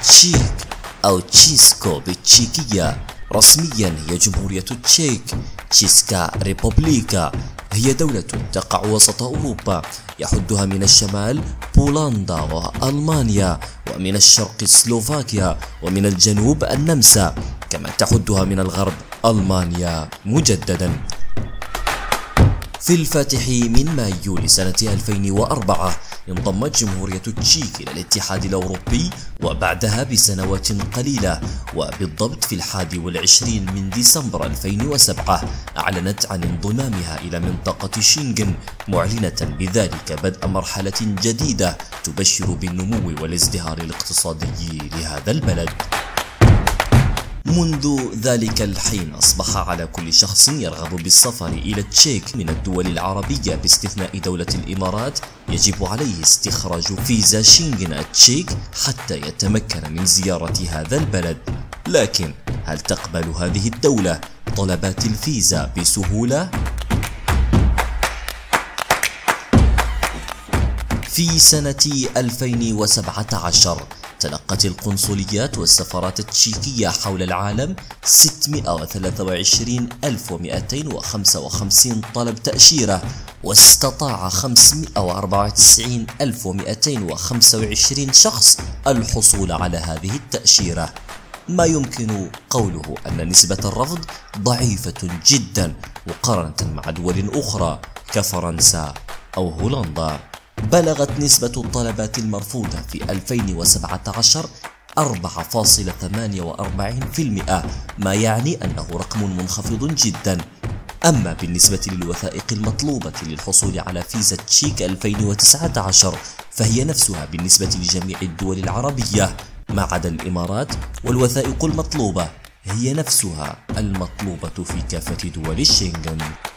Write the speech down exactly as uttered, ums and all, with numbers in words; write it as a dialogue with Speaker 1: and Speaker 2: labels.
Speaker 1: تشيك أو تشيسكو بالتشيكية، رسميا هي جمهورية تشيك. تشيسكا ريبوبليكا هي دولة تقع وسط أوروبا، يحدها من الشمال بولندا وألمانيا، ومن الشرق سلوفاكيا، ومن الجنوب النمسا، كما تحدها من الغرب ألمانيا مجددا. في الفاتح من مايو لسنة ألفين وأربعة انضمت جمهورية تشيك إلى الاتحاد الأوروبي، وبعدها بسنوات قليلة وبالضبط في الحادي والعشرين من ديسمبر ألفين وسبعة أعلنت عن انضمامها إلى منطقة شنغن، معلنة بذلك بدء مرحلة جديدة تبشر بالنمو والازدهار الاقتصادي لهذا البلد. منذ ذلك الحين أصبح على كل شخص يرغب بالسفر إلى تشيك من الدول العربية باستثناء دولة الإمارات يجب عليه استخراج فيزا شنغن التشيك حتى يتمكن من زيارة هذا البلد. لكن هل تقبل هذه الدولة طلبات الفيزا بسهولة؟ في سنة ألفين وسبعة عشر تلقت القنصليات والسفارات التشيكية حول العالم ستمائة وثلاثة وعشرين ألف ومئتين وخمسة وخمسين طلب تأشيرة، واستطاع خمسمائة وأربعة وتسعين ألف ومئتين وخمسة وعشرين شخص الحصول على هذه التأشيرة، ما يمكن قوله أن نسبة الرفض ضعيفة جدا مقارنة مع دول أخرى كفرنسا أو هولندا. بلغت نسبة الطلبات المرفوضة في ألفين وسبعة عشر أربعة فاصلة ثمانية وأربعين بالمئة، ما يعني أنه رقم منخفض جدا. أما بالنسبة للوثائق المطلوبة للحصول على فيزا تشيك ألفين وتسعة عشر فهي نفسها بالنسبة لجميع الدول العربية ما عدا الإمارات، والوثائق المطلوبة هي نفسها المطلوبة في كافة دول الشنغن.